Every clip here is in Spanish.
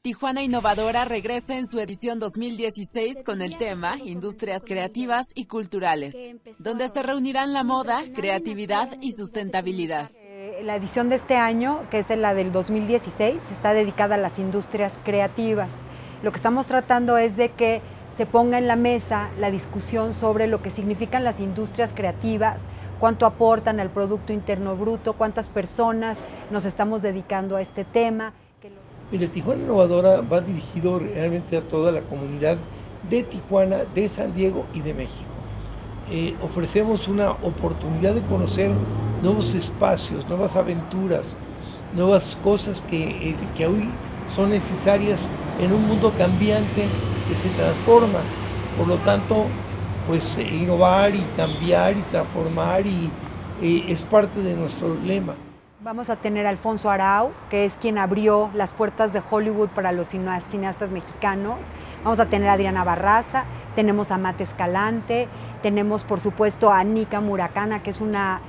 Tijuana Innovadora regresa en su edición 2016 con el tema Industrias Creativas y Culturales, donde se reunirán la moda, creatividad y sustentabilidad. La edición de este año, que es la del 2016, está dedicada a las industrias creativas. Lo que estamos tratando es de que se ponga en la mesa la discusión sobre lo que significan las industrias creativas, cuánto aportan al Producto Interno Bruto, cuántas personas nos estamos dedicando a este tema. Mire, Tijuana Innovadora va dirigido realmente a toda la comunidad de Tijuana, de San Diego y de México. Ofrecemos una oportunidad de conocer nuevos espacios, nuevas aventuras, nuevas cosas que hoy son necesarias en un mundo cambiante que se transforma. Por lo tanto, pues innovar y cambiar y transformar es parte de nuestro lema. Vamos a tener a Alfonso Arau, que es quien abrió las puertas de Hollywood para los cineastas mexicanos. Vamos a tener a Adriana Barraza, tenemos a Mate Escalante, tenemos por supuesto a Nika Muranaka, que es una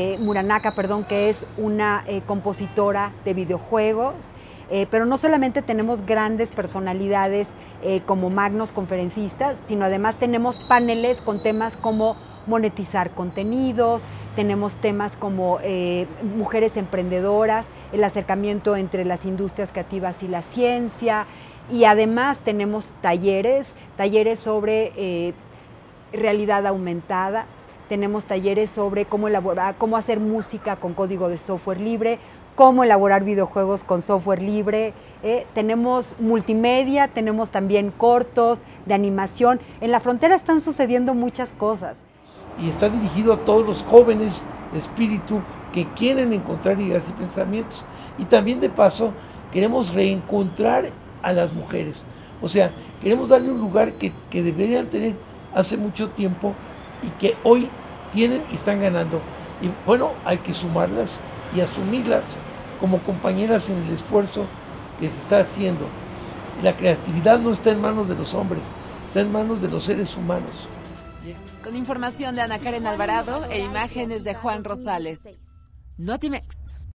compositora de videojuegos. Pero no solamente tenemos grandes personalidades como magnos conferencistas, sino además tenemos paneles con temas como monetizar contenidos, tenemos temas como mujeres emprendedoras, el acercamiento entre las industrias creativas y la ciencia, y además tenemos talleres sobre realidad aumentada, tenemos talleres sobre cómo hacer música con código de software libre, cómo elaborar videojuegos con software libre, tenemos multimedia, tenemos también cortos de animación. En la frontera están sucediendo muchas cosas. Y está dirigido a todos los jóvenes de espíritu que quieren encontrar ideas y pensamientos. Y también de paso queremos reencontrar a las mujeres. O sea, queremos darle un lugar que deberían tener hace mucho tiempo y que hoy tienen y están ganando. Y bueno, hay que sumarlas y asumirlas como compañeras en el esfuerzo que se está haciendo. La creatividad no está en manos de los hombres, está en manos de los seres humanos. Con información de Ana Karen Alvarado e imágenes de Juan Rosales. Notimex.